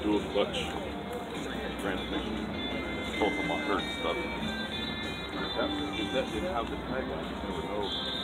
dual clutch transmission. Pull from my hurt stuff. That didn't have the tag on it. There were no